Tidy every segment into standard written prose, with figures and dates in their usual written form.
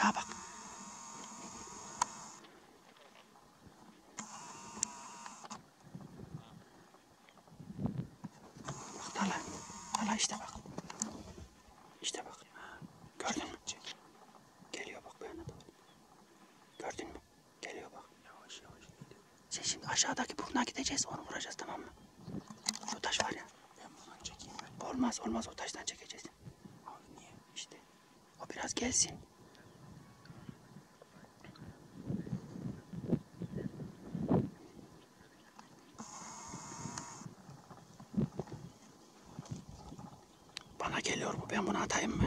Aşağı bak. Bak Tala. Tala işte bak. İşte bak. Gördün mü? Geliyor bak bu yana doğru. Gördün mü? Geliyor bak. Yavaş yavaş geliyor. Sen şimdi aşağıdaki buruna gideceğiz. Onu vuracağız, tamam mı? Şu taş var ya. Ben buradan çekeyim ben. Olmaz o taştan çekeceğiz. Abi niye? İşte. O biraz gelsin. Bana geliyor bu. Ben bunu atayım mı?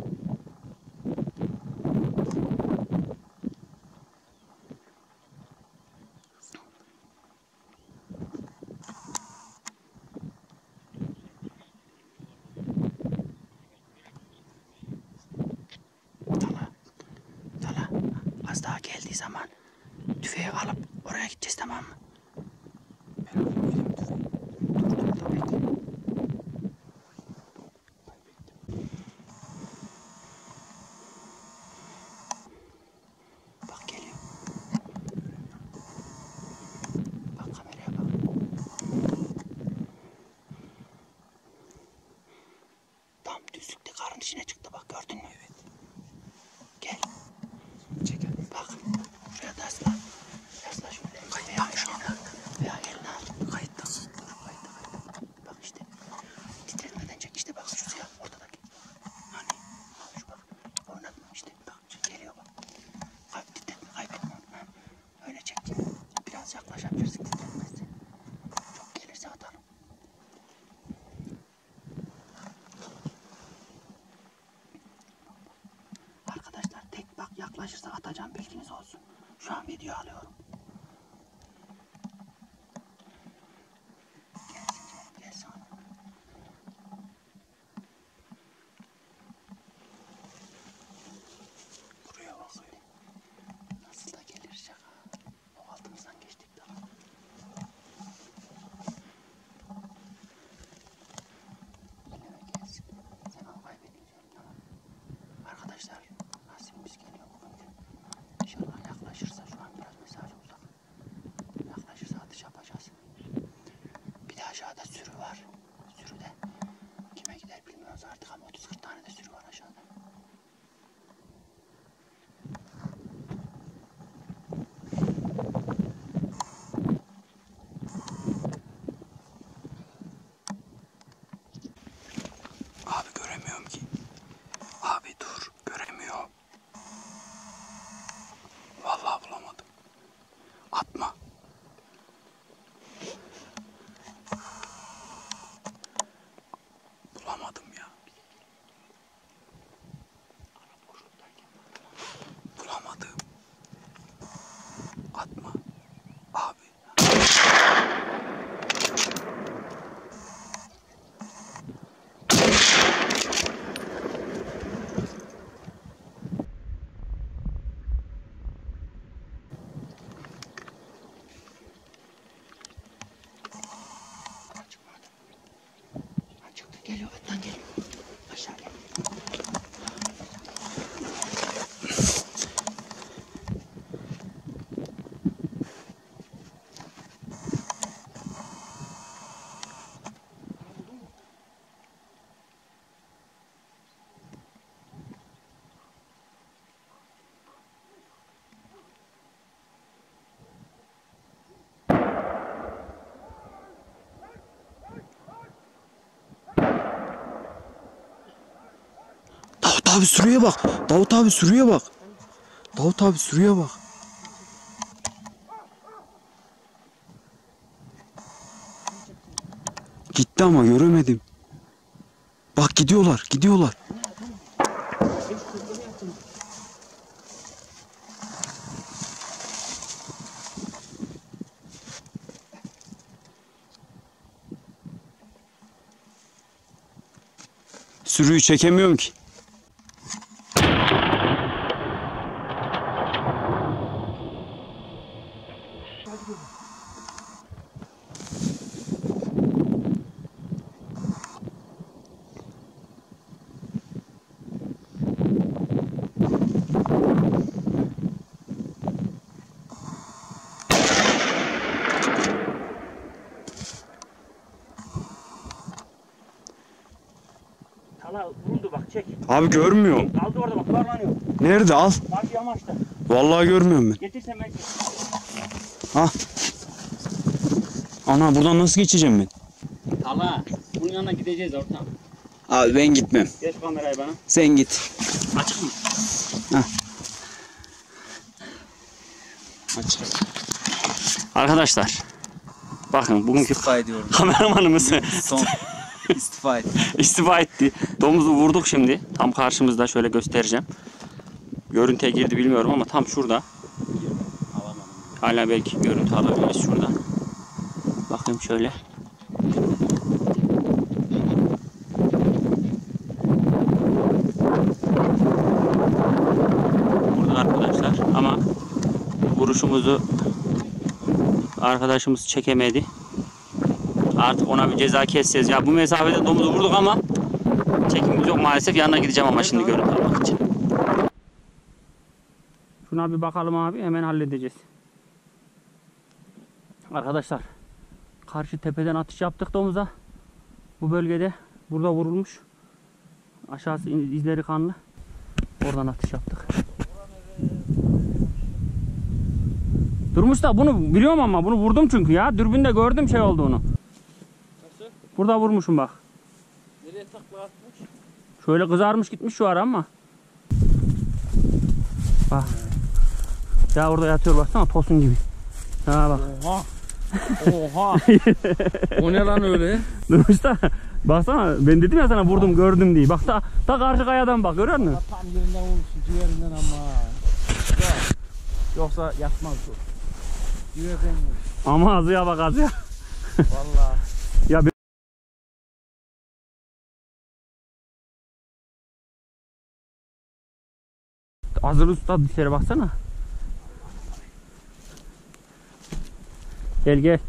Tala. Az daha geldiği zaman tüfeği alıp oraya gideceğiz, tamam mı? Ben alayım tüfeği. Dur bekle. Bak geliyor. Bak kameraya bak. Tam düzlükte karın içine çıktı, bak gördün mü? Evet. Gel. Çekelim. Bak. Şuraya da asla. Asla şöyle. Kayıttan şu anda. Veya elini al. Kayıttan. Kayıttan. Bak işte. Titretmeden çek işte, bak şu siyah ortadaki. Hani? Şu bak. Oynatma işte. Bak geliyor bak. Kaybetme onu. Öyle çek. Biraz yaklaşabilirsin titretmezse. Çok gelirse atalım. Arkadaşlar tek bak, yaklaşırsa atacağım, bilginiz olsun. Şu an video alıyorum. Gelsin canım, gelsin. Buraya bak öyle. Nasıl da gelir şaka. O altımızdan geçtik daha. Yine gelsin. Sen al, kaybedeceğim, tamam. Arkadaşlar nasibimiz geliyor bugün. İnşallah yaklaşırsa, şu an biraz mesafe uzak. Yaklaşırsa atış yapacağız. Bir de aşağıda sürü var. Sürüde kime gider bilmiyoruz artık ama 30-40 tane de sürü var aşağıda. Abi göremiyorum ki. Abi dur, göremiyorum. Vallahi bulamadım. Atma. Bulamadım ya. Bulamadım. Atma. Abi. Çıktı, geliyor, önden geliyor. Aşağı gel. Davut abi sürüye bak. Davut abi sürüye bak. Davut abi sürüye bak. Gitti ama göremedim. Bak gidiyorlar, gidiyorlar. Sürüyü çekemiyorum ki. Abi görmüyorum. Kaldı orada bak, yuvarlanıyor. Nerede al? Bak yamaçta. Vallahi görmüyorum ben. Getirsen ben. Ha. Ana buradan nasıl geçeceğim ben? Allah. Bunun yanına gideceğiz ortam. Abi ben gitmem. Geç kamerayı bana. Sen git. Açık mı? Hah. Açık. Arkadaşlar. Bakın bugünkü İstifa ediyorum. kameramanımız Son istifa etti. istifa etti. Domuzu vurduk şimdi. Tam karşımızda, şöyle göstereceğim. Görüntüye girdi bilmiyorum ama tam şurada. Alamadım. Hala belki görüntü alabiliriz şurada. Bakayım şöyle. Burada arkadaşlar ama vuruşumuzu arkadaşımız çekemedi. Artık ona bir ceza keseceğiz. Ya bu mesafede domuzu vurduk ama çekimimiz yok maalesef. Yanına gideceğim ama şimdi görüntü almak için. Şuna bir bakalım abi, hemen halledeceğiz. Arkadaşlar karşı tepeden atış yaptık domuza. Bu bölgede burada vurulmuş. Aşağısı izleri kanlı. Oradan atış yaptık. Durmuş da bunu biliyorum ama bunu vurdum çünkü ya. Dürbünde gördüm şey olduğunu. Nasıl? Burada vurmuşum bak. Nereye takla atmış? Şöyle kızarmış gitmiş şu ara ama. Bak. Ya orada yatıyor baksana, tosun gibi. Ha bak. Oha. Oha. O ne lan öyle? Durmuş da baksana, ben dedim ya sana vurdum gördüm diye. Bak da karşı kayadan bak, görüyor musun? Tam yerinden olmuşsun, ciğerinden ama. Yoksa yatmaz bu. Ciğerden mi? Ama azıya bak azıya. Vallahi. Ya hazır usta dişlere baksana. Gel gel.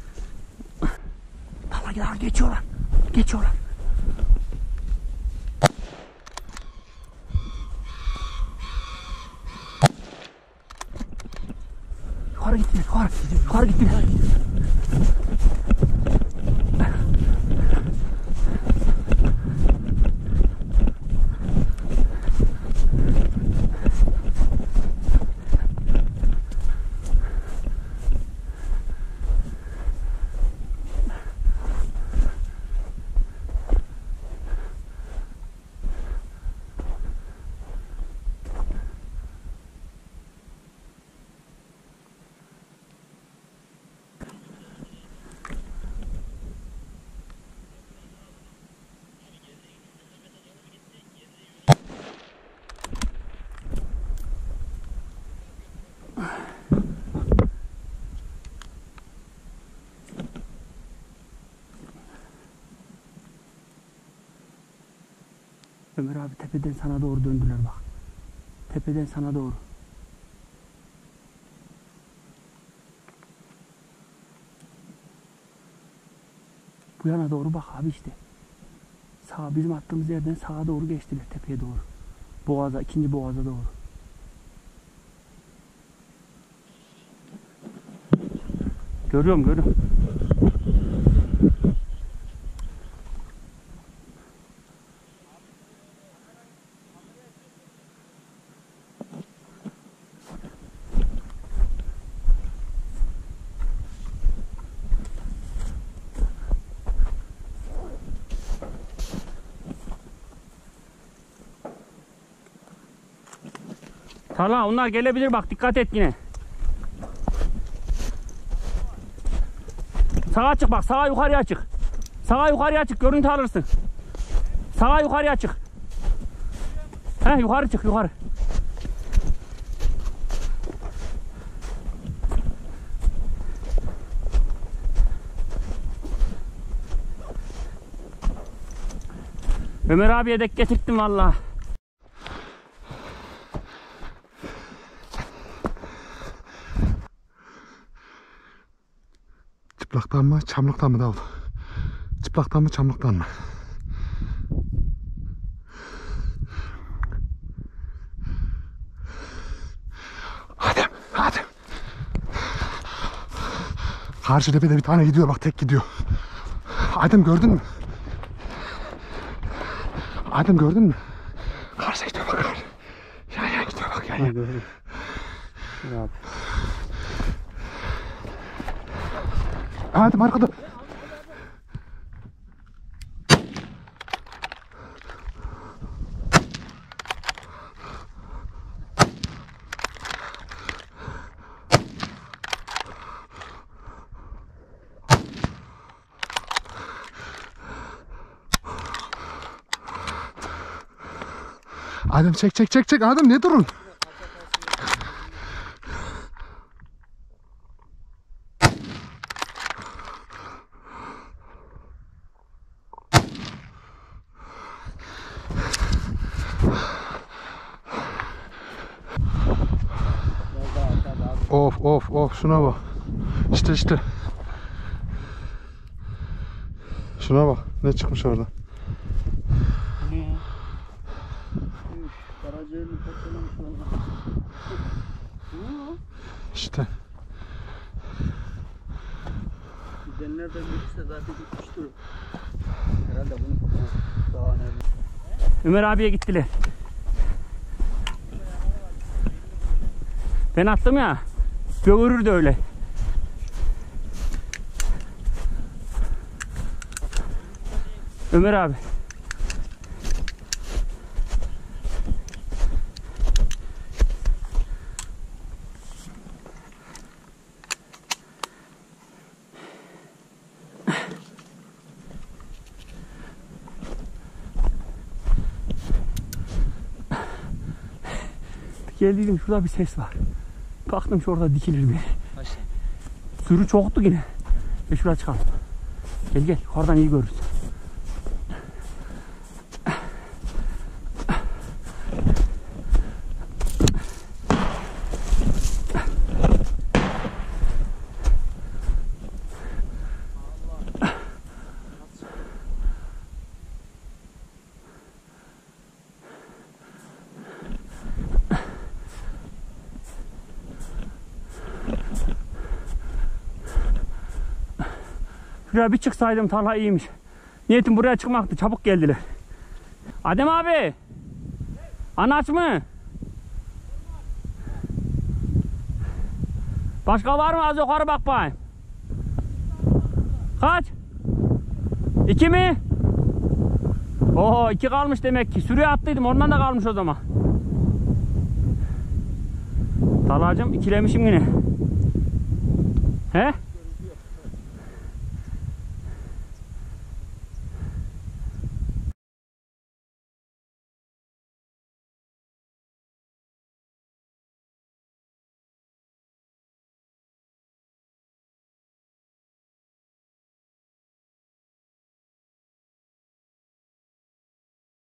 Dala gel, geçiyorlar. Geçiyorlar. Yukarı gittiler, yukarı. Yukarı gittiler. Ömer abi tepeden sana doğru döndüler bak. Tepeden sana doğru. Bu yana doğru bak abi işte. Sağa, bizim attığımız yerden sağa doğru geçtiler, tepeye doğru. Boğaza, ikinci boğaza doğru. Görüyorum, görüyorum. Talha onlar gelebilir bak, dikkat et yine. Sağa çık bak, sağa yukarıya çık. Sağa yukarıya çık, görüntü alırsın. Sağa yukarıya çık. He, yukarı çık, yukarı. Ömer abiye dek getirttim vallahi. Çıplaktan mı, çamlıktan mı Davut? Çıplaktan mı, çamlıktan mı? Adem, Adem. Karşı tepede bir tane gidiyor, bak tek gidiyor. Adem gördün mü? Adem gördün mü? Gel. Dur abi. Adem arkada. Adem çek. Adem ne durun? Of şuna bak. İşte. Şuna bak ne çıkmış orada. İşte. Gidenler de gitse zaten gitmiştir. Herhalde bunu daha önemli. Ömer abiye gittiler. Ben attım ya. Görür de öyle. Ömer abi. Geldiydim, şurada bir ses var. Baktım şurada dikilir bir. Sürü çoktu yine. Ve şuraya çıkalım. Gel yukarıdan iyi görürüz. Şuraya bir çıksaydım tarla iyiymiş. Niyetim buraya çıkmaktı. Çabuk geldiler. Adem abi. Anaç mı? Başka var mı? Az yukarı bak bakayım. Kaç? 2 mi? Oho 2 kalmış demek ki. Sürüye attıydım. Ondan da kalmış o zaman. Talacım ikilemişim yine. He?